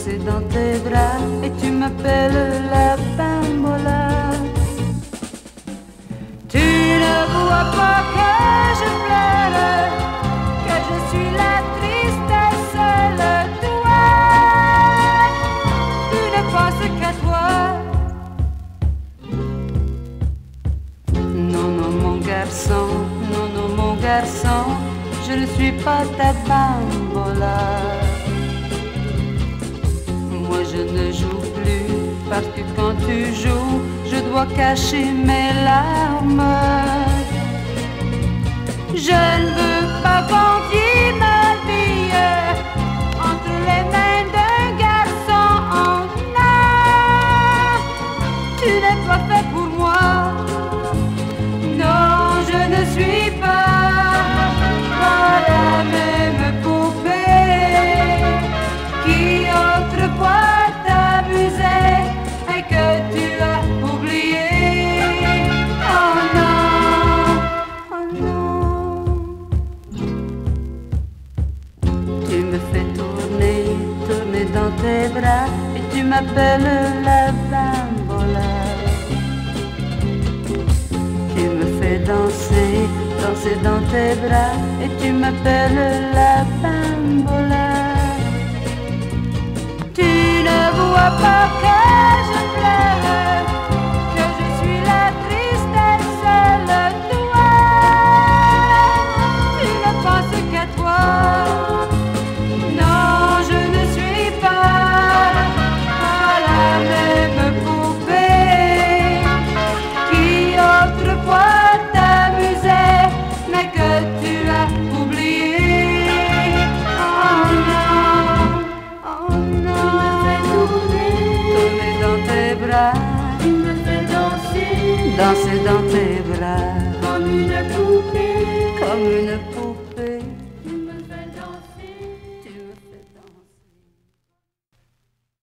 danser dans tes bras et tu m'appelles la bambola. Tu ne vois pas que je pleure, que je suis la tristesse, le toi. Tu ne penses qu'à toi. Non, non, mon garçon, non, non, mon garçon, je ne suis pas ta bambola. Moi je ne joue plus parce que quand tu joues, je dois cacher mes larmes. Je ne veux pas confier ma vie entre les mains d'un garçon. Oh non, tu n'es pas fait pour moi. Non, je ne suis pas la même poupée qui autrefois t'amusait et que tu as oublié. Oh non, oh non. Tu me fais tourner, tourner dans tes bras et tu m'appelles la bambola. Tu me fais danser, danser dans tes bras et tu m'appelles la bambola. Tu ne vois pas que je pleure, que je suis la tristesse, le toi. Tu ne penses qu'à toi. Non, je ne suis pas la même poupée qui autrefois t'amusait, mais que tu as oublié. Oh non, oh non. Tourner dans tes bras, Tu me fais danser, danser dans tes bras. comme une poupée.